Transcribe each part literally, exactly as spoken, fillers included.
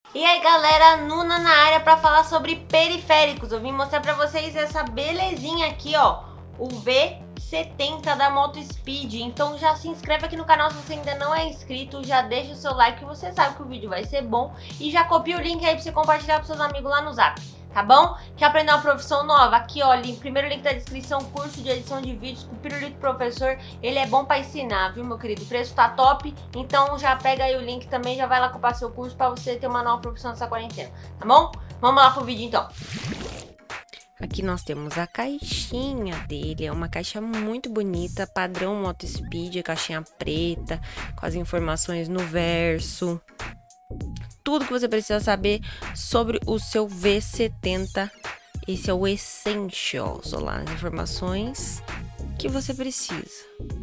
E aí galera, Nuna na área para falar sobre periféricos. Eu vim mostrar para vocês essa belezinha aqui, ó, o V setenta da Motospeed. Então já se inscreve aqui no canal se você ainda não é inscrito, já deixa o seu like que você sabe que o vídeo vai ser bom. E já copia o link aí para você compartilhar com seus amigos lá no Zap, tá bom? Quer aprender uma profissão nova? Aqui ó, link, primeiro link da descrição, curso de edição de vídeos com o Pirulito Professor. Ele é bom para ensinar, viu meu querido? O preço tá top, então já pega aí o link também, já vai lá comprar seu curso para você ter uma nova profissão nessa quarentena, tá bom? Vamos lá pro vídeo então. Aqui nós temos a caixinha dele, é uma caixa muito bonita, padrão Motospeed, caixinha preta, com as informações no verso. Tudo que você precisa saber sobre o seu V setenta, esse é o Essentials, olha lá, as informações que você precisa.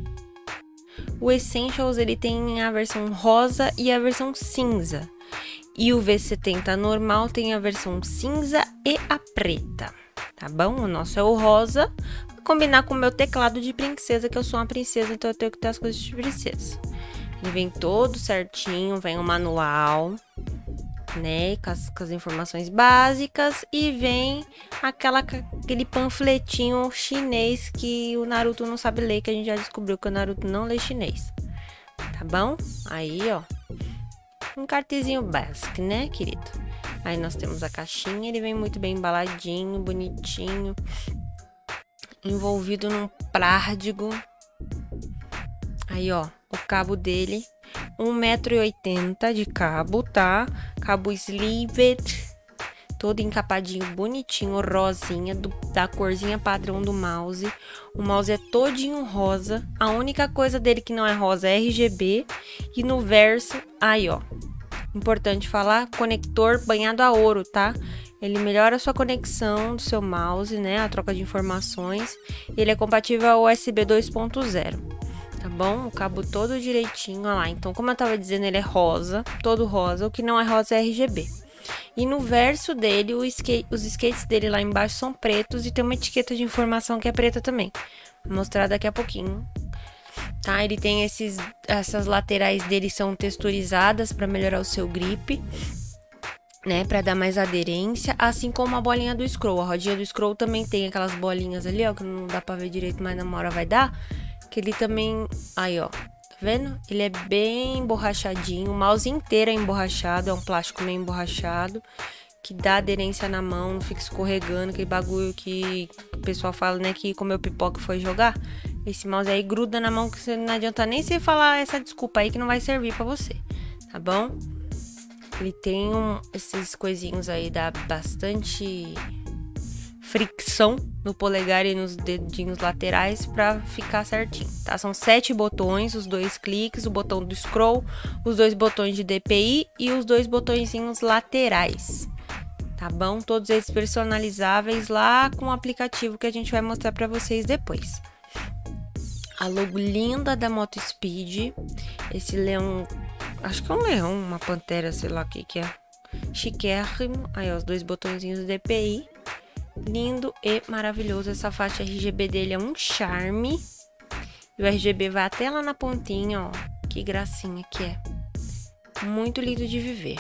O Essentials, ele tem a versão rosa e a versão cinza, e o V setenta normal tem a versão cinza e a preta. Tá bom? O nosso é o rosa. Vou combinar com o meu teclado de princesa, que eu sou uma princesa, então eu tenho que ter as coisas de princesa. Ele vem todo certinho, vem o manual, né? Com as, com as informações básicas. E vem aquela, aquele panfletinho chinês que o Naruto não sabe ler, que a gente já descobriu que o Naruto não lê chinês. Tá bom? Aí, ó. Um cartezinho básico, né, querido? Aí nós temos a caixinha, ele vem muito bem embaladinho, bonitinho, envolvido num plástico. Aí, ó, o cabo dele, um metro e oitenta de cabo, tá? Cabo sleeved, todo encapadinho, bonitinho, rosinha, do, da corzinha padrão do mouse. O mouse é todinho rosa, a única coisa dele que não é rosa é R G B. E no verso, aí, ó. Importante falar, conector banhado a ouro, tá? Ele melhora a sua conexão do seu mouse, né? A troca de informações. Ele é compatível ao U S B dois ponto zero, tá bom? O cabo todo direitinho, olha lá. Então, como eu tava dizendo, ele é rosa, todo rosa. O que não é rosa é R G B. E no verso dele, o skate, os skates dele lá embaixo são pretos e tem uma etiqueta de informação que é preta também. Vou mostrar daqui a pouquinho. Tá, ele tem esses, essas laterais dele são texturizadas para melhorar o seu grip, né, para dar mais aderência, assim como a bolinha do scroll. A rodinha do scroll também tem aquelas bolinhas ali, ó, que não dá para ver direito, mas na hora vai dar, que ele também, aí, ó, tá vendo? Ele é bem emborrachadinho, o mouse inteiro é emborrachado, é um plástico meio emborrachado, que dá aderência na mão, não fica escorregando, aquele bagulho que o pessoal fala, né, que comeu pipoca e foi jogar. Esse mouse aí gruda na mão que você não adianta nem você falar essa desculpa aí que não vai servir pra você, tá bom? Ele tem um, esses coisinhos aí, dá bastante fricção no polegar e nos dedinhos laterais pra ficar certinho, tá? São sete botões, os dois cliques, o botão do scroll, os dois botões de D P I e os dois botõezinhos laterais. Tá bom? Todos eles personalizáveis lá com o aplicativo que a gente vai mostrar pra vocês depois. A logo linda da Motospeed. Esse leão, acho que é um leão, uma pantera, sei lá o que que é. Chiquérrimo. Aí, ó, os dois botõezinhos do D P I. Lindo e maravilhoso. Essa faixa R G B dele é um charme. E o R G B vai até lá na pontinha, ó. Que gracinha que é. Muito lindo de viver.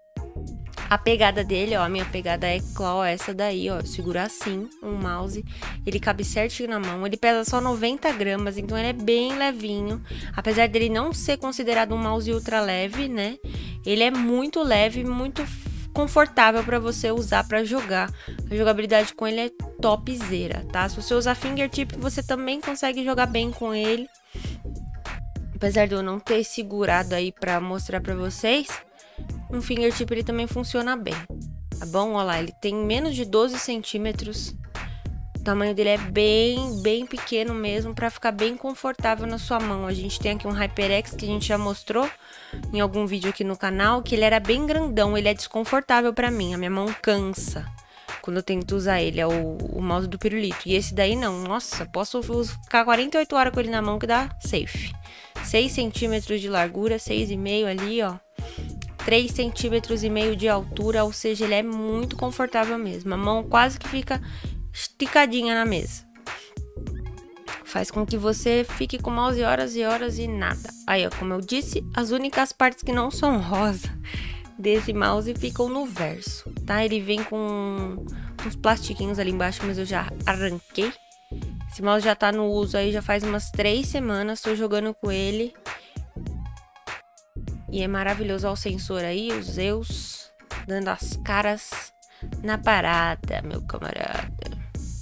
A pegada dele, ó, a minha pegada é claw, essa daí, ó, segura assim, um mouse, ele cabe certinho na mão, ele pesa só noventa gramas, então ele é bem levinho, apesar dele não ser considerado um mouse ultra leve, né, ele é muito leve, muito confortável para você usar para jogar, a jogabilidade com ele é topzera, tá, se você usar fingertip, você também consegue jogar bem com ele, apesar de eu não ter segurado aí para mostrar para vocês. Um fingertip ele também funciona bem, tá bom? Olha lá, ele tem menos de doze centímetros. O tamanho dele é bem, bem pequeno mesmo, para ficar bem confortável na sua mão. A gente tem aqui um HyperX que a gente já mostrou em algum vídeo aqui no canal, que ele era bem grandão, ele é desconfortável para mim, a minha mão cansa quando eu tento usar ele, é o, o mouse do pirulito. E esse daí não, nossa, posso ficar quarenta e oito horas com ele na mão que dá safe. seis centímetros de largura, seis e meio ali, ó. três centímetros e meio de altura, ou seja, ele é muito confortável mesmo. A mão quase que fica esticadinha na mesa. Faz com que você fique com o mouse horas e horas e nada. Aí, ó, como eu disse, as únicas partes que não são rosa desse mouse ficam no verso, tá? Ele vem com uns plastiquinhos ali embaixo, mas eu já arranquei. Esse mouse já tá no uso aí já faz umas três semanas, tô jogando com ele. E é maravilhoso, olha o sensor aí, o Zeus, dando as caras na parada, meu camarada.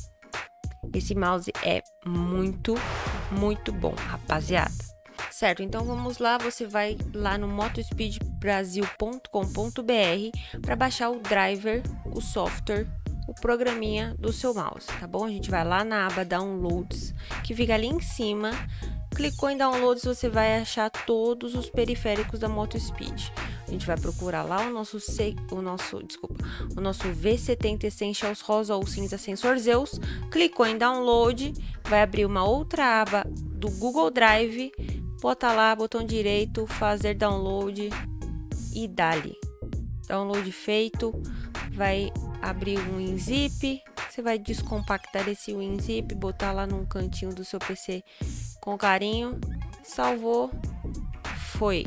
Esse mouse é muito, muito bom, rapaziada. Certo, então vamos lá, você vai lá no motospeed brasil ponto com ponto br para baixar o driver, o software, o programinha do seu mouse, tá bom? A gente vai lá na aba Downloads, que fica ali em cima. Clicou em Downloads, você vai achar todos os periféricos da Motospeed. A gente vai procurar lá o nosso, C, o nosso, desculpa, o nosso V setenta Essentials rosa ou cinza sensor Zeus. Clicou em Download, vai abrir uma outra aba do Google Drive. Bota lá, botão direito, fazer download e dali. Download feito, vai abrir um WinZip, você vai descompactar esse WinZip, botar lá num cantinho do seu P C com carinho, salvou, foi.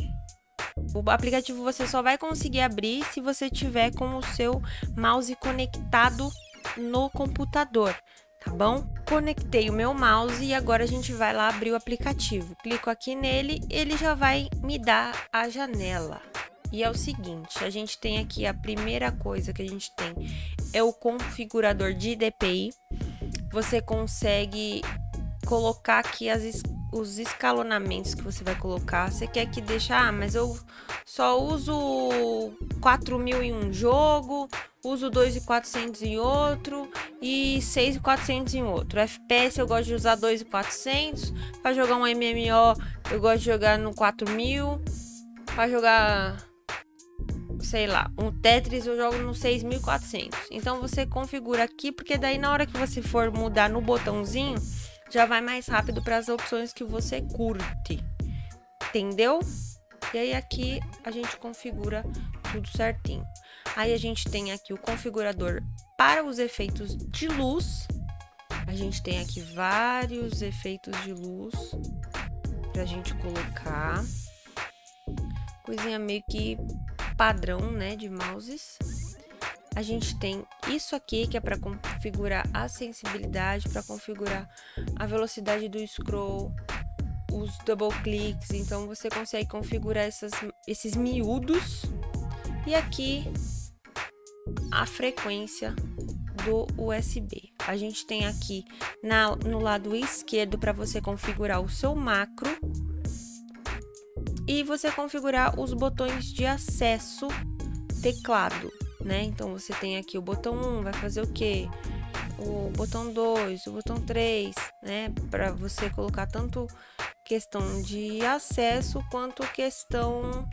O aplicativo você só vai conseguir abrir se você tiver com o seu mouse conectado no computador. Tá bom? Conectei o meu mouse e agora a gente vai lá abrir o aplicativo. Clico aqui nele, ele já vai me dar a janela. E é o seguinte, a gente tem aqui a primeira coisa que a gente tem é o configurador de D P I. Você consegue colocar aqui as, os escalonamentos que você vai colocar. Você quer que deixe, ah, mas eu só uso quatro mil em um jogo, uso dois mil e quatrocentos em outro e seis mil e quatrocentos em outro. F P S eu gosto de usar dois mil e quatrocentos, para jogar um M M O eu gosto de jogar no quatro mil, para jogar, sei lá, um Tetris eu jogo no seis mil e quatrocentos. Então você configura aqui, porque daí na hora que você for mudar no botãozinho, já vai mais rápido para as opções que você curte. Entendeu? E aí aqui a gente configura tudo certinho. Aí a gente tem aqui o configurador para os efeitos de luz. A gente tem aqui vários efeitos de luz pra gente colocar. Coisinha meio que padrão, né, de mouses. A gente tem isso aqui que é para configurar a sensibilidade, para configurar a velocidade do scroll, os double cliques. Então você consegue configurar essas, esses miúdos. E aqui a frequência do U S B. A gente tem aqui na, no lado esquerdo para você configurar o seu macro e você configurar os botões de acesso teclado, né? Então você tem aqui o botão um, vai fazer o quê? O botão dois, o botão três, né? Para você colocar tanto questão de acesso quanto questão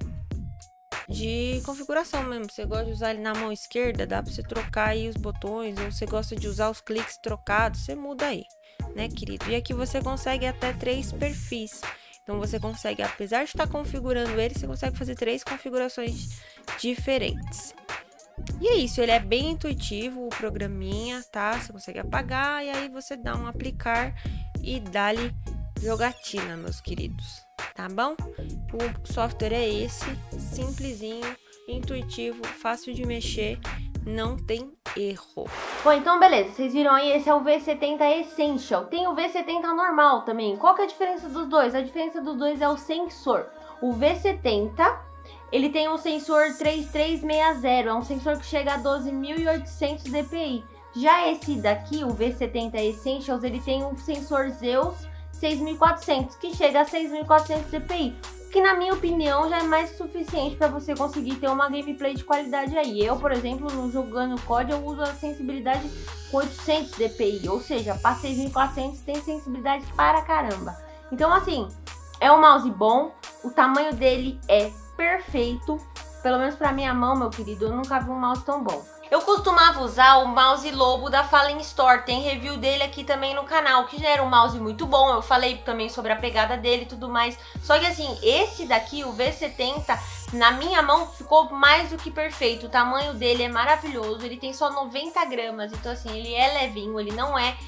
de configuração mesmo. Você gosta de usar ele na mão esquerda, dá para você trocar aí os botões, ou você gosta de usar os cliques trocados, você muda aí, né, querido? E aqui você consegue até três perfis. Então você consegue, apesar de estar configurando ele, você consegue fazer três configurações diferentes. E é isso, ele é bem intuitivo, o programinha, tá? Você consegue apagar e aí você dá um aplicar e dá-lhe jogatina, meus queridos, tá bom? O software é esse, simplesinho, intuitivo, fácil de mexer, não tem erro. Bom, então beleza, vocês viram aí, esse é o V setenta Essential. Tem o V setenta normal também. Qual que é a diferença dos dois? A diferença dos dois é o sensor. O V setenta, ele tem um sensor três três seis zero, é um sensor que chega a doze mil e oitocentos D P I. Já esse daqui, o V setenta Essentials, ele tem um sensor Zeus seis mil e quatrocentos, que chega a seis mil e quatrocentos D P I, que na minha opinião já é mais que suficiente para você conseguir ter uma gameplay de qualidade aí. Eu, por exemplo, no jogando C O D, eu uso a sensibilidade com oitocentos D P I, ou seja, para seis mil e quatrocentos tem sensibilidade para caramba. Então assim, é um mouse bom, o tamanho dele é perfeito, pelo menos para minha mão, meu querido, eu nunca vi um mouse tão bom. Eu costumava usar o mouse Lobo da Fallen Store, tem review dele aqui também no canal, que já era um mouse muito bom, eu falei também sobre a pegada dele e tudo mais. Só que assim, esse daqui, o V setenta, na minha mão ficou mais do que perfeito, o tamanho dele é maravilhoso, ele tem só noventa gramas, então assim, ele é levinho, ele não é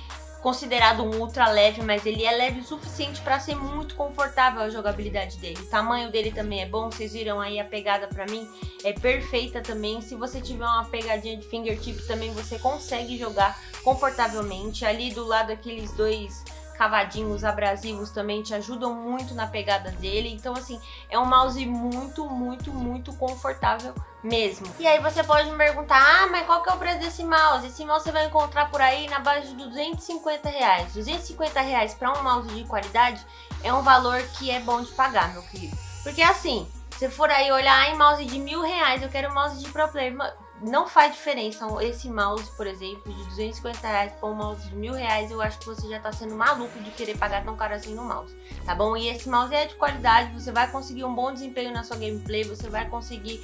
considerado um ultra leve, mas ele é leve o suficiente para ser muito confortável a jogabilidade dele. O tamanho dele também é bom, vocês viram aí a pegada para mim, é perfeita também. Se você tiver uma pegadinha de fingertip também você consegue jogar confortavelmente. Ali do lado aqueles dois cavadinhos abrasivos também te ajudam muito na pegada dele. Então assim, é um mouse muito, muito, muito confortável mesmo. E aí você pode me perguntar, ah, mas qual que é o preço desse mouse? Esse mouse você vai encontrar por aí na base de duzentos e cinquenta reais. duzentos e cinquenta reais para um mouse de qualidade é um valor que é bom de pagar, meu querido. Porque assim, se for aí olhar em mouse de mil reais, eu quero um mouse de pro player. Não faz diferença esse mouse, por exemplo, de duzentos e cinquenta reais para um mouse de mil reais. Eu acho que você já tá sendo maluco de querer pagar tão caro assim no mouse, tá bom? E esse mouse é de qualidade, você vai conseguir um bom desempenho na sua gameplay, você vai conseguir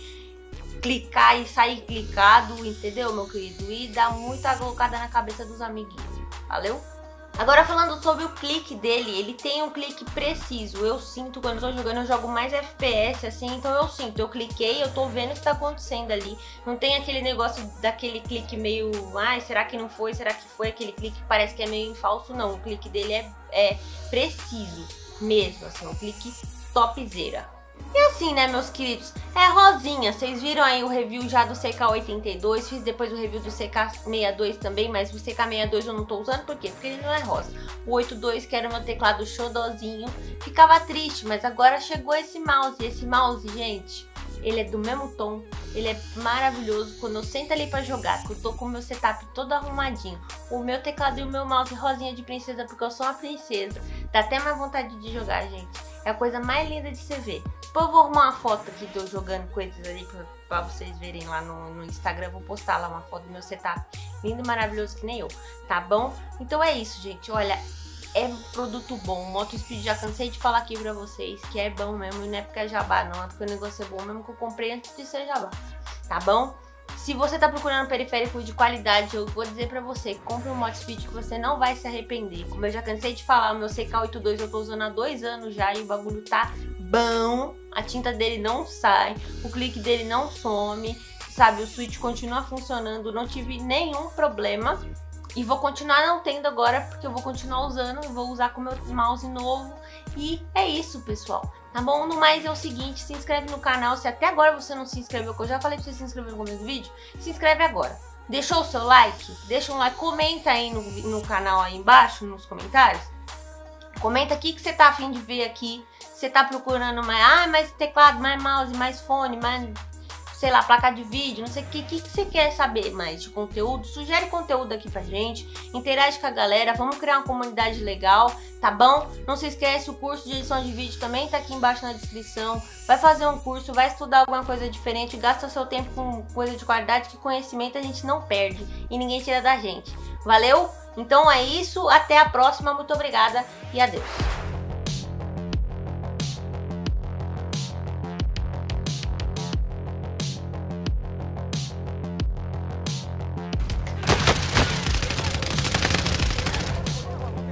clicar e sair clicado, entendeu, meu querido? E dá muita colocada na cabeça dos amiguinhos, valeu? Agora falando sobre o clique dele, ele tem um clique preciso. Eu sinto quando eu tô jogando, eu jogo mais F P S assim, então eu sinto, eu cliquei, eu tô vendo o que tá acontecendo ali. Não tem aquele negócio daquele clique meio, ai, será que não foi, será que foi? Aquele clique que parece que é meio falso, não. O clique dele é, é preciso mesmo, assim, um clique topzera. E assim, né, meus queridos, é rosinha. Vocês viram aí o review já do C K oitenta e dois, fiz depois o review do C K sessenta e dois também, mas o C K sessenta e dois eu não tô usando, por quê? Porque ele não é rosa. O oitenta e dois, que era o meu teclado xodozinho, ficava triste, mas agora chegou esse mouse. E esse mouse, gente, ele é do mesmo tom, ele é maravilhoso. Quando eu sento ali pra jogar, que eu tô com o meu setup todo arrumadinho, o meu teclado e o meu mouse rosinha de princesa, porque eu sou uma princesa, dá até mais vontade de jogar, gente. É a coisa mais linda de se ver. Depois eu vou arrumar uma foto aqui de eu jogando coisas ali pra, pra vocês verem lá no, no Instagram. Vou postar lá uma foto do meu setup. Lindo e maravilhoso que nem eu, tá bom? Então é isso, gente. Olha, é um produto bom. O MotoSpeed já cansei de falar aqui pra vocês que é bom mesmo. E não é porque é jabá não, é porque o negócio é bom mesmo, que eu comprei antes de ser jabá. Tá bom? Se você tá procurando um periférico de qualidade, eu vou dizer pra você, compre um MotoSpeed que você não vai se arrepender. Como eu já cansei de falar, o meu C K oitenta e dois eu tô usando há dois anos já e o bagulho tá bom. A tinta dele não sai, o clique dele não some, sabe? O switch continua funcionando, não tive nenhum problema. E vou continuar não tendo agora, porque eu vou continuar usando, vou usar com o meu mouse novo. E é isso, pessoal. Tá bom? No mais é o seguinte, se inscreve no canal. Se até agora você não se inscreveu, que eu já falei pra você se inscrever no começo do vídeo, se inscreve agora. Deixou o seu like? Deixa um like, comenta aí no, no canal aí embaixo, nos comentários. Comenta aqui que você tá afim de ver aqui. Você tá procurando mais, ah, mais teclado, mais mouse, mais fone, mais, sei lá, placa de vídeo, não sei o que, que, que você quer saber mais de conteúdo. Sugere conteúdo aqui pra gente, interage com a galera, vamos criar uma comunidade legal, tá bom? Não se esquece, o curso de edição de vídeo também tá aqui embaixo na descrição. Vai fazer um curso, vai estudar alguma coisa diferente, gasta seu tempo com coisa de qualidade, que conhecimento a gente não perde e ninguém tira da gente. Valeu? Então é isso, até a próxima, muito obrigada e adeus.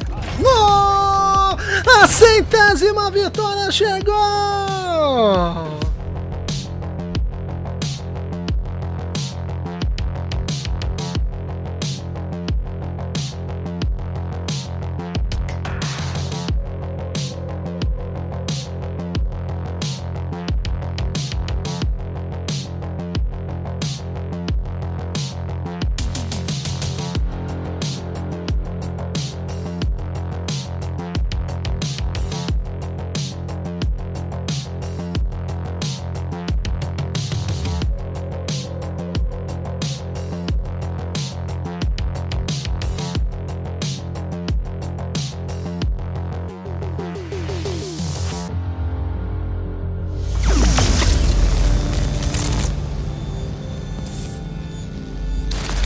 A centésima vitória chegou!